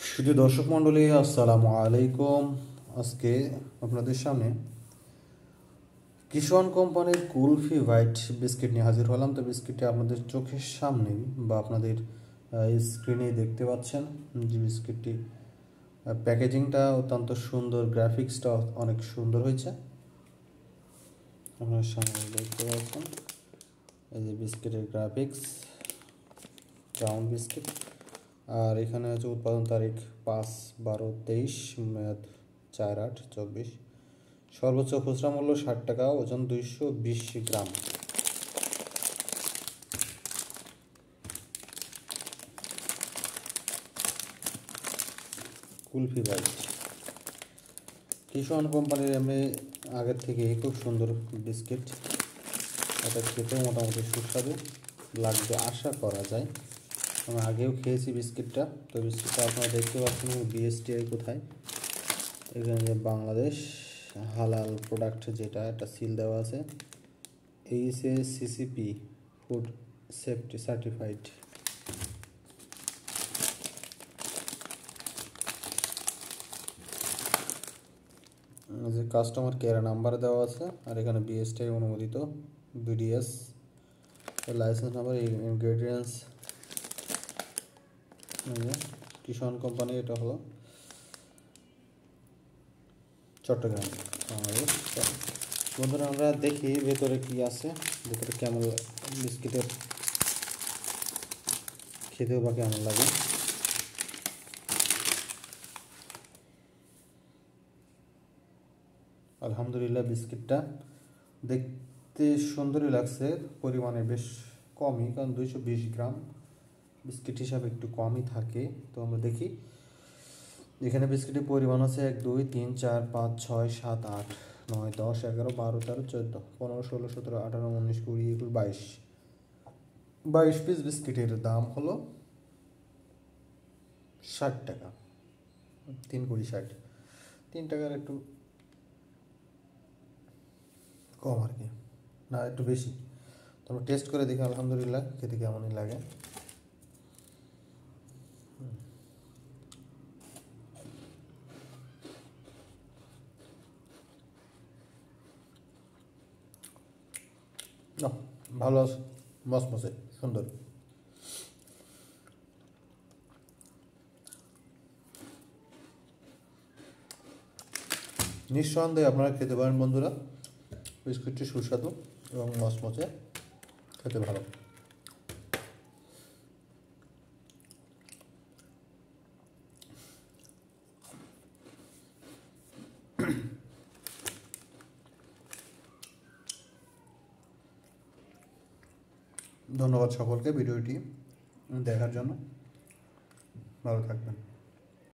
শুধু দর্শক মণ্ডলী আসসালামু আলাইকুম। আজকে আপনাদের সামনে কিষান কোম্পানির কুলফি হোয়াইট বিস্কিট নিয়ে হাজির হলাম। তো বিস্কিটটি আপনাদের চোখের সামনেই বা আপনাদের স্ক্রিনেই দেখতে পাচ্ছেন যে বিস্কিটটি প্যাকেজিংটা অত্যন্ত সুন্দর, গ্রাফিক্সটা অনেক সুন্দর হয়েছে। আপনার সামনে দেখতে পাচ্ছেন এই যে বিস্কিটের গ্রাফিক্স, ব্রাউন বিস্কিট। আর এখানে হচ্ছে উৎপাদন তারিখ 5/12/23, মেয়াদ 4/8/24। সর্বোচ্চ খুচরা মূল্য 60 টাকা, ওজন 220 গ্রাম। কুলফি বাইট কিষান কোম্পানির এমনি আগের থেকে খুব সুন্দর বিস্কিট। এটা খেতেও মোটামুটি সুস্বাদু লাগবে আশা করা যায়। আমি আগেও খেয়েছি বিস্কিটটা। তো বিস্কিটটা আপনারা দেখতে পাচ্ছেন বিএসটিআই কোথায়, এখানে যে বাংলাদেশ হালাল প্রোডাক্ট যেটা একটা সিল দেওয়া আছে, HACCP ফুড সেফটি সার্টিফাইড। যে কাস্টমার কেয়ার নাম্বার দেওয়া আছে, আর এখানে বিএসটিআই অনুমোদিত BDS license number, ingredients Kishan company. এটা হলো চট্টগ্রাম বাংলাদেশ। বন্ধুরা আমরা দেখি ভেতরে কি আছে, ভেতরে কেমন বিস্কিটের খেতেও বা কেমন লাগে। আলহামদুলিল্লাহ বিস্কিটটা দেখতে সুন্দরই লাগছে, পরিমাণে বেশ কমই, কারণ 220 গ্রাম বিস্কিট হিসাবে একটু কমই থাকে। তো আমরা দেখি এখানে বিস্কিটের পরিমাণ আছে 1 2 3 4 5 6 7 8 9 10 11 12 13 14 15 16 17 18 19 20 21 22 পিস বিস্কিটের দাম হলো 60 টাকা। 3 কুড়ি 60, 3 টাকার একটু কম আর কি, না একটু বেশি। তো আমরা টেস্ট করে দেখি আলহামদুলিল্লাহ খেতে কেমনই লাগে। ভালো আছে, মসমসে সুন্দর। নিঃসন্দেহে আপনারা খেতে পারেন বন্ধুরা, বিস্কুটটি সুস্বাদু এবং মচমচে, খেতে ভালো। ধন্যবাদ সকলকে ভিডিওটি দেখার জন্য। ভালো থাকবেন।